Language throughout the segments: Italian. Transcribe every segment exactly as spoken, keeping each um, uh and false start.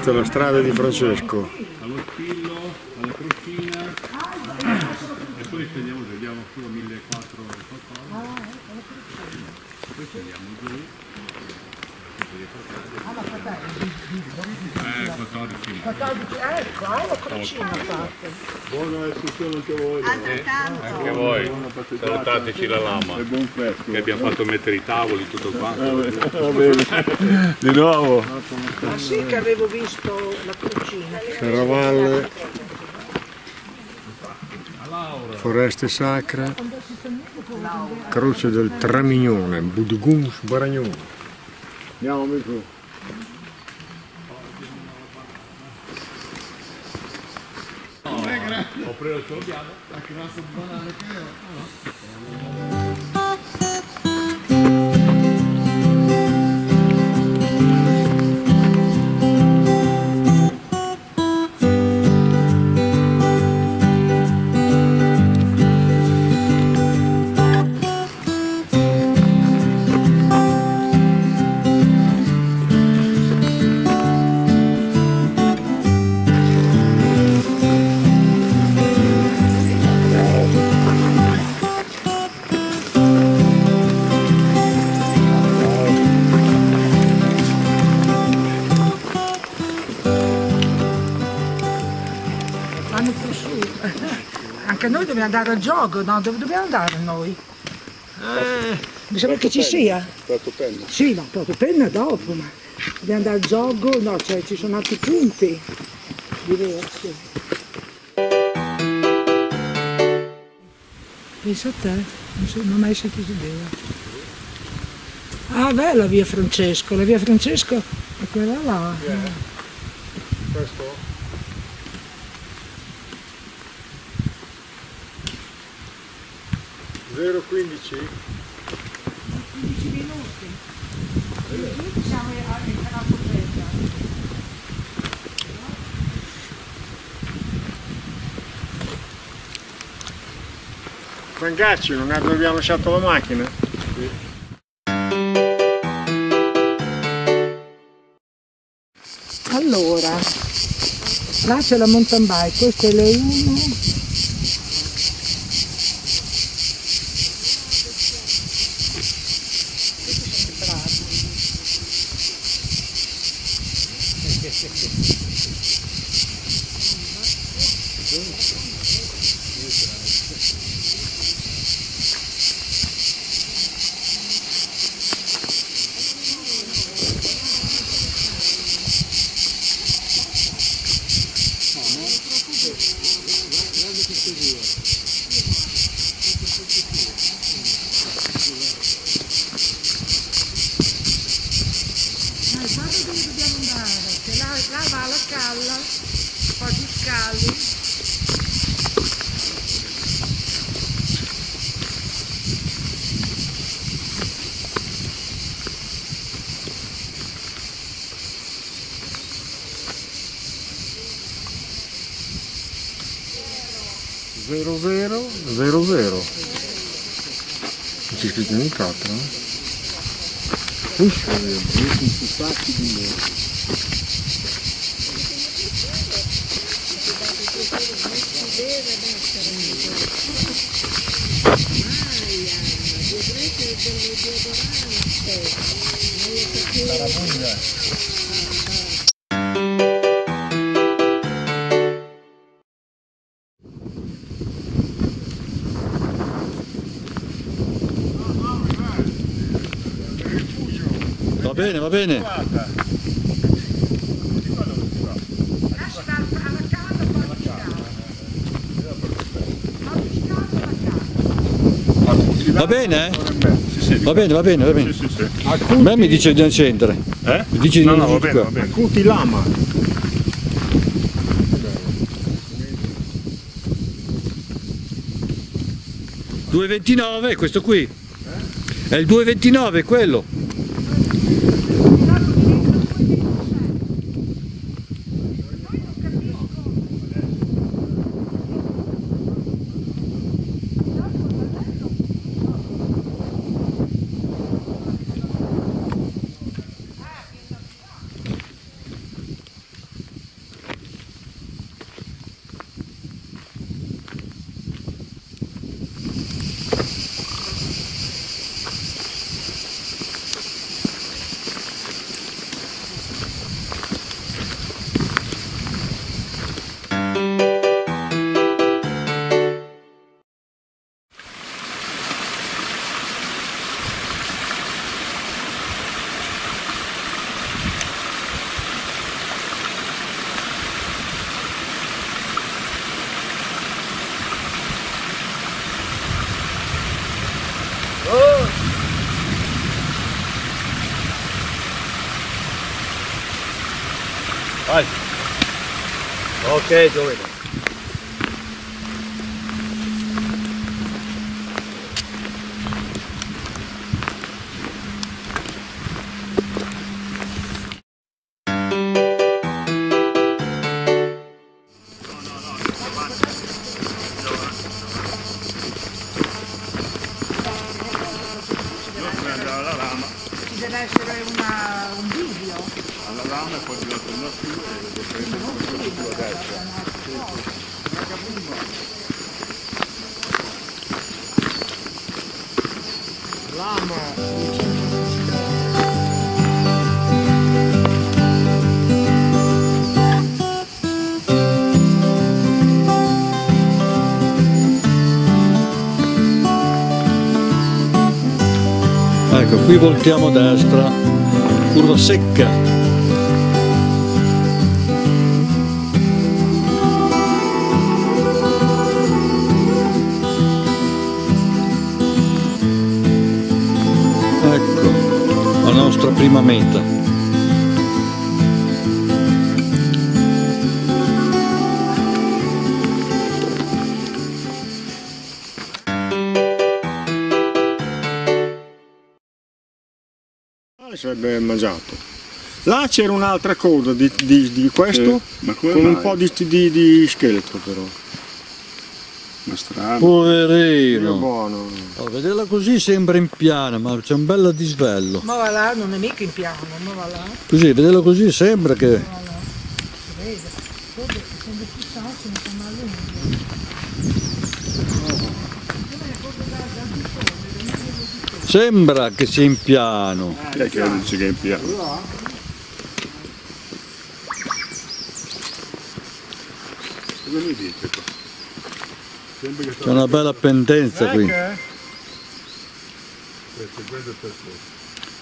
Questa è la strada di Francesco. Allo spillo, alla crocchina e poi scendiamo, vediamo su a millequattrocento qualcosa. Poi scendiamo giù. Eh, quattordici. quattordici, ecco, hai la crocina fatta. Buona istruzione anche voi. Anche voi, salutateci la lama. E buon festival. Che abbiamo fatto mettere i tavoli, tutto quanto. Va bene. Di nuovo. Ma sì che avevo visto la crocina. Serravalle, foreste sacre, croce del Tramignone, Budgun Sbaragnone. Andiamo amico. Ho preso solo piano. La classe di banane che ho. Vanno più su. Anche noi dobbiamo andare al gioco, no? Dove dobbiamo andare noi? Eh, mi sembra che ci sia. Prato Penna. Sì, no, proprio penna dopo, ma dobbiamo andare al gioco, no, cioè ci sono altri punti diversi. Pensa a te, non, so, non ho mai sentito idea. Ah, beh, la via Francesco, la via Francesco è quella là. Questo? zero quindici? quindici minuti. Qui siamo al canale Potretta. Frangacci, non è dove abbiamo lasciato la macchina? Sì. Allora, là c'è la mountain bike, questa è l'E uno. Guarda dove dobbiamo andare, che là, là va la calla, poi gli scali. zero zero zero zero. C'è scritto in un quattro, no? Uscire, un sacco di loro. Va bene, va bene. Va bene? Sì, sì, Va bene, va bene, va bene. sì, sì, sì. A me mi dice di accendere. Eh? Mi dice di No, no, non va bene, va bene. Acuti Lama. due ventinove, questo qui. È il due ventinove, quello. Vai. Ok, Giovane. Ci deve essere una, un video. Alla lama e poi ti la torno più e lo prendo più a destra. Ecco, qui voltiamo a destra, curva secca. Ecco, la nostra prima meta. Sarebbe mangiato. Là c'era un'altra coda di, di, di questo, Eh, ma come con mai? un po' di, di, di scheletro però. Ma strano. Poverino. Buono. Oh, vederla così sembra in piana, ma c'è un bel disvello. Ma va là, non è mica in piano, ma va là. Così, vederla così sembra che... Va là. Si vede. Vedi, sono dei pistacci, ma sono lunghi. Sembra che sia in piano. Chi è che dice che è in piano? Cosa mi dice qua? Sembra che C'è una bella pendenza qui. questo, questo è perfetto.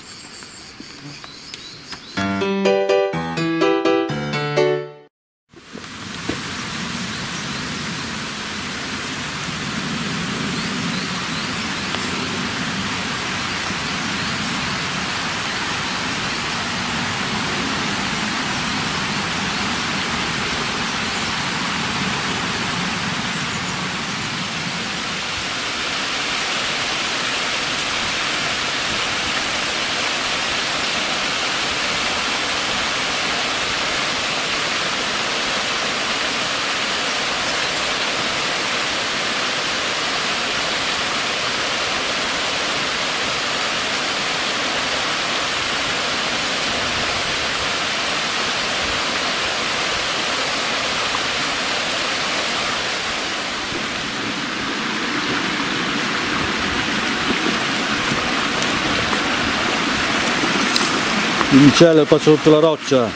Il micello passa sotto la roccia.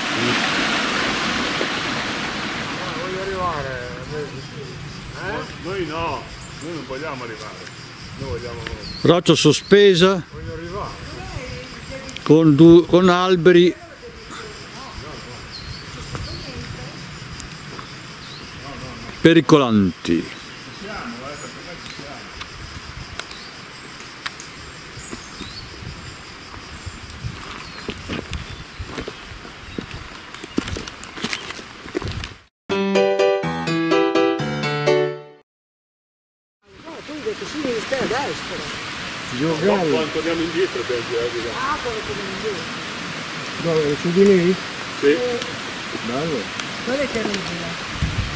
Voglio arrivare. Noi no, noi non vogliamo arrivare. Noi vogliamo. Roccia sospesa Voglio arrivare. con, du- con alberi. Pericolanti. Tu invece sì, devi stare a destra. Giocare. Quando torniamo indietro abbiamo girato là. Ah, quello che viene indietro. Dove? Su di lì? Sì. Bello. Quello è terribile.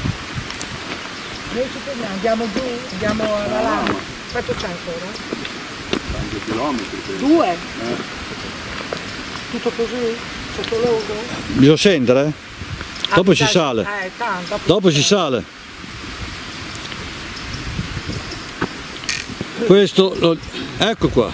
Noi ci torniamo, andiamo giù, andiamo alla lama. Quanto c'è ancora? Tanti chilometri. penso. Due? Eh. Tutto così? Sotto l'orlo? Bisogna scendere? Dopo si sale. Eh, tanto. Dopo si sale. Questo, lo- ecco qua.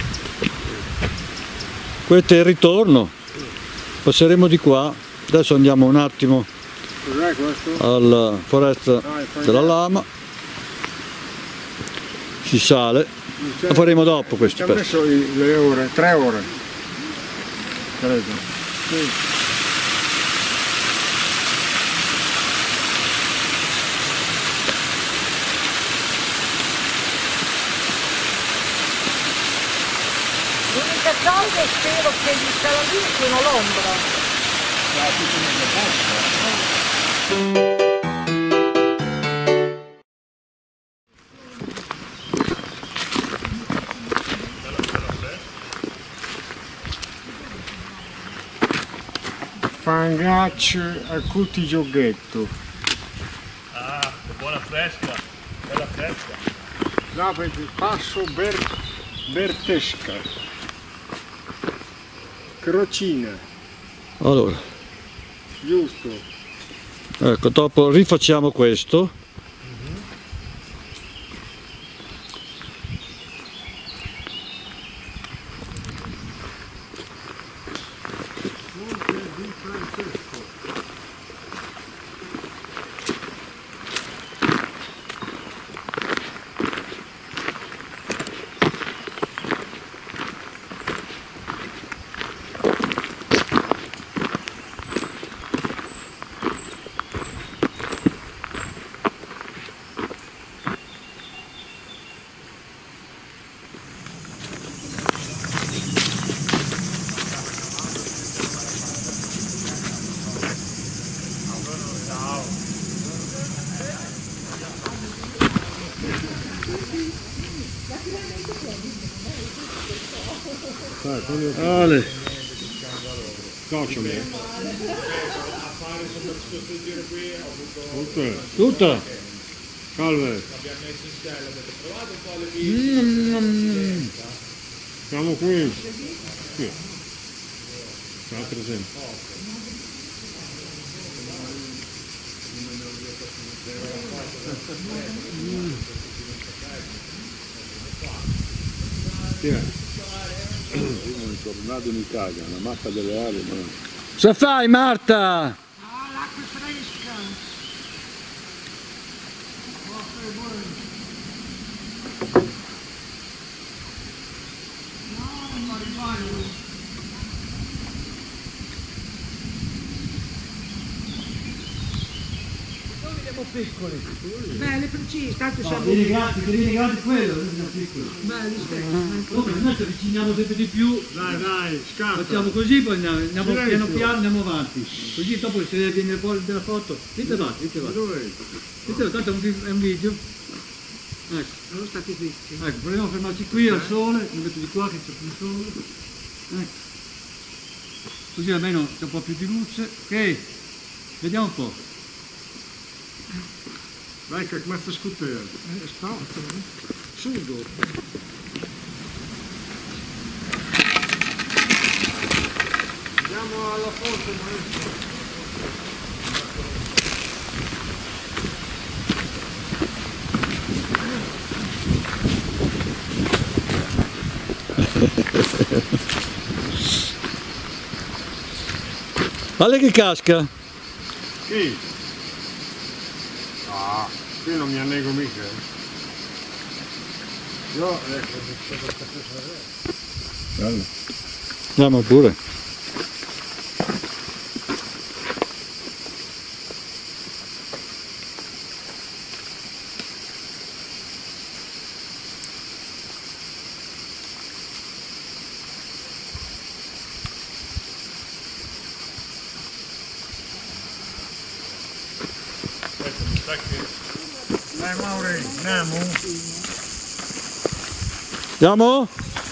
Questo è il ritorno. Passeremo di qua. Adesso andiamo un attimo Cos'è questo? alla foresta della lama. Si sale. Lo faremo dopo Ci questo ha pezzo. messo i- le ore, tre ore. Credo. Sì. L'unica cosa spero che gli scalabrini siano l'ombra. Fangacci a cuti gioghetto. Ah, che buona fresca, bella fresca. No, perché passo ber, bertesca. Crocina, Allora, giusto. ecco, dopo rifacciamo questo. Ale, Cocciami. tutta. Calve. Mm. Siamo qui. Qui. Altro esempio. Chi è? Sono tornato in Italia, una mappa delle ali, ma Cosa fai, Marta? Ah, l'acqua fresca. No, non arrivare. Piccoli. Belli, precisi, tanto siamo Vieni grandi, vieni grandi quello, non siamo piccoli. belli stessi. Come noi ci avviciniamo sempre di più, Dai, dai, scappa. facciamo così, poi andiamo, andiamo Silenzio. piano piano, andiamo avanti. Così dopo se viene fuori della foto, dite avanti, dite avanti. Dove? Dite avanti, tanto è un, vi- è un video. Ecco, Sono stati zitti. ecco, proviamo a fermarci qui al sole, mi metto di qua che c'è più sole. Ecco. Così almeno c'è un po' più di luce. Ok, vediamo un po'. Dai, che come sta scuttendo? Eh, sporco, eh. Sudo. Andiamo alla fonte, maestro. Guarda che casca. Chi? Ah, qui non mi annego mica. Io, ecco, bello. Andiamo pure. dai Mauri, andiamo. Andiamo?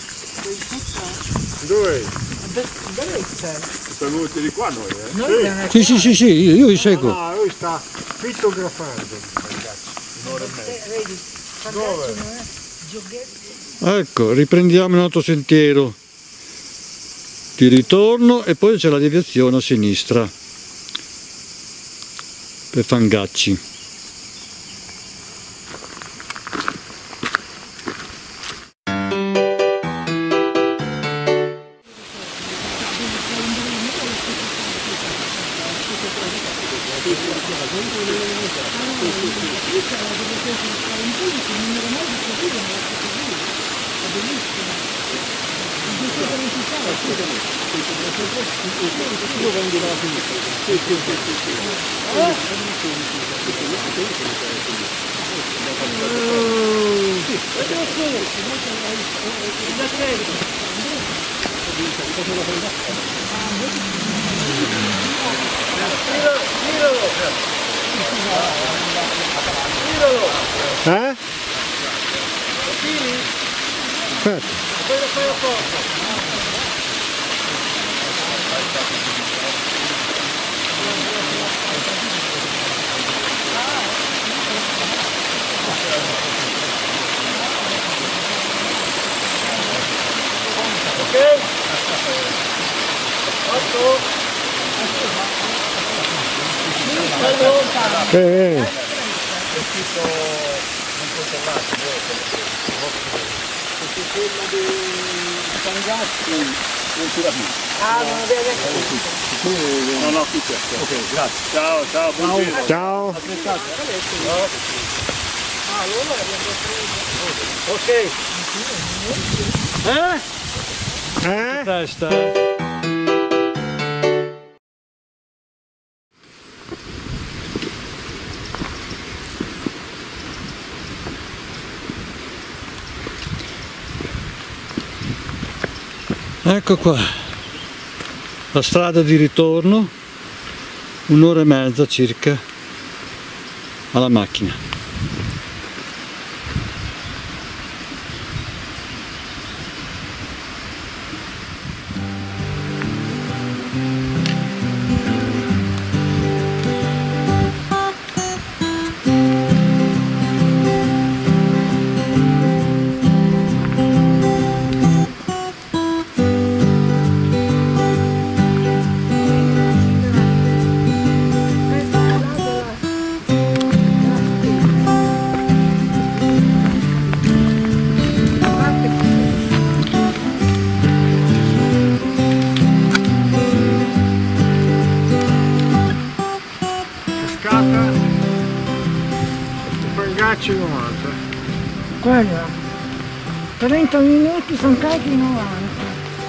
Dove? Bellezza. Siamo venuti di qua noi, eh? Noi abbiamo Sì, sì, sì, sì, io, io vi seguo. No, lui sta fitografando. vedi, Dove? gioghetti. Ecco, riprendiamo il nostro sentiero di ritorno e poi c'è la deviazione a sinistra per Fangacci. Eh? Aspetta. Ok? Fatto? Eh, eh. Quella di Sangassi non si la più. Ah, non aveva No, no, qui c'è. Ok, grazie. Ciao, ciao, buon giro. Ciao. Aspettate. Ok. Eh? Eh? Testa. Ecco qua, la strada di ritorno, un'ora e mezza circa alla macchina. Fangacci novanta. Guarda, trenta minuti sono carichi novanta.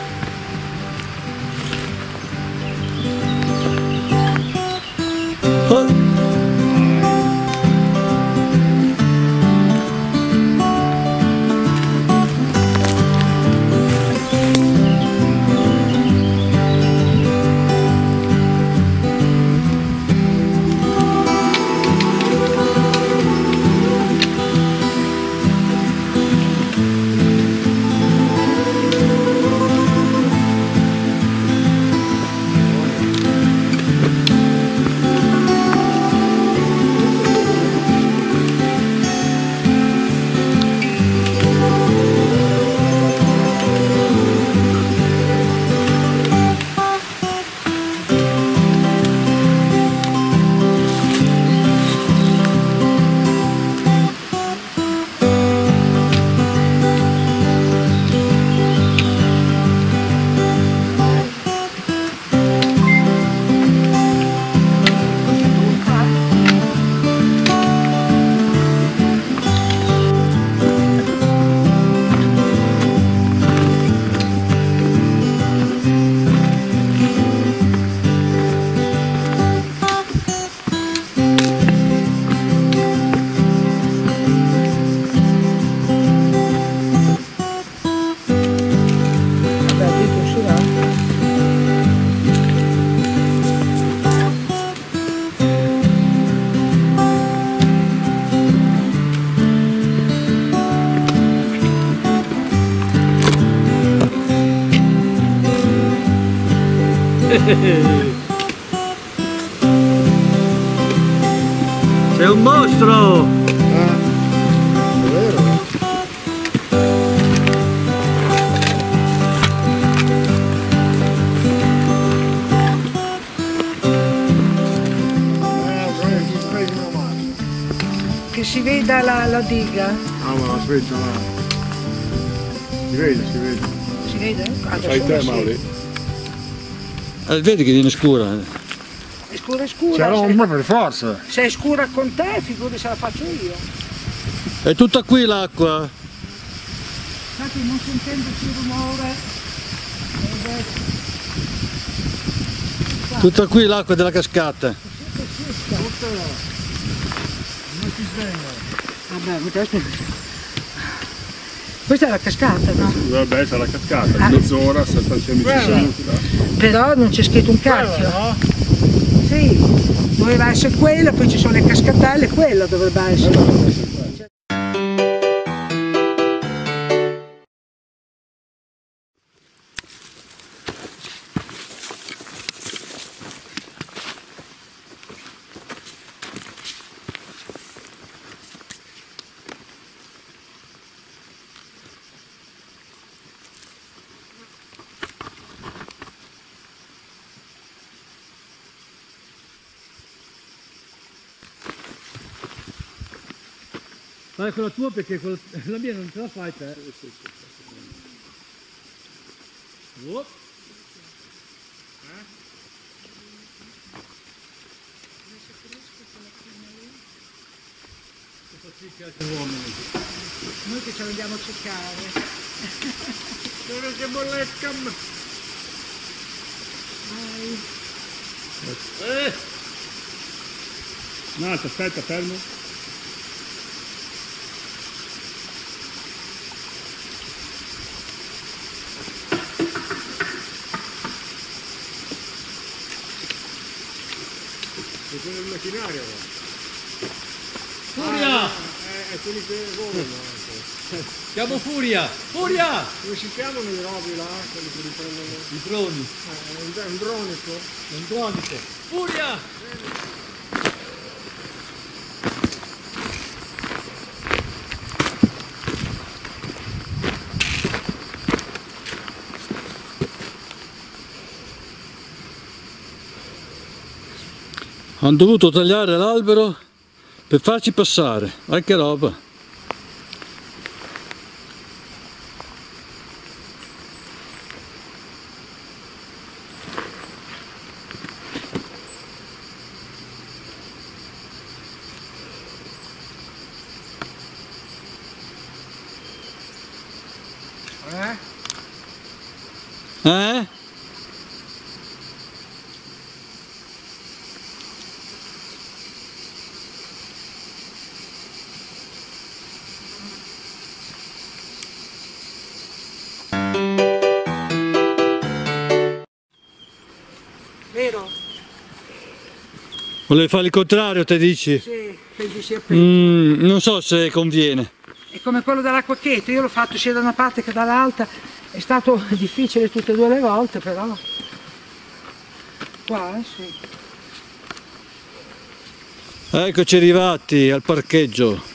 Sei un mostro! Eh, è vero. Eh, quello che svegli una mano. Che si veda la, la diga? Ah, ma la sveglia là. Si vede, si vede. Si vede? Ah, da Fai solo te, sì. Mauri? Eh, vedi che viene scura. È scura, è scura. C'era se, un po' per forza. se è scura con te, figuri se la faccio io. È tutta qui l'acqua. Infatti non sentendo più rumore. Tutta qui l'acqua della cascata. Non si sveglia. Vabbè, questo... Questa è la cascata, no? Dovrebbe essere la cascata, Ah. mezz'ora, sostanzialmente Quella. siamo venuti là. Però non c'è scritto un cacchio. No? Sì, doveva essere quella, poi ci sono le cascatelle, quella dovrebbe essere. Fai quella tua perché quella, la mia non ce la fai te. Oh. Noi che ce l'andiamo a cercare. Sono che bolletta. Eh! No, aspetta, fermo. E quello del macchinario. Furia! Ah, è, è quelli che volano anche. Chiamo Furia! Furia! Come si chiamano i rovi là? Quelli che li prendono? I droni. Eh, è un, è un dronico. Un dronico. Furia! Hanno dovuto tagliare l'albero per farci passare, ma che roba! Eh? Eh? Vero? Volevi fare il contrario, te dici? Sì, penso sia peggio. Mm, non so se conviene. È come quello dell'acquachetto, io l'ho fatto sia da una parte che dall'altra, è stato difficile tutte e due le volte, però qua eh, sì. Eccoci arrivati al parcheggio.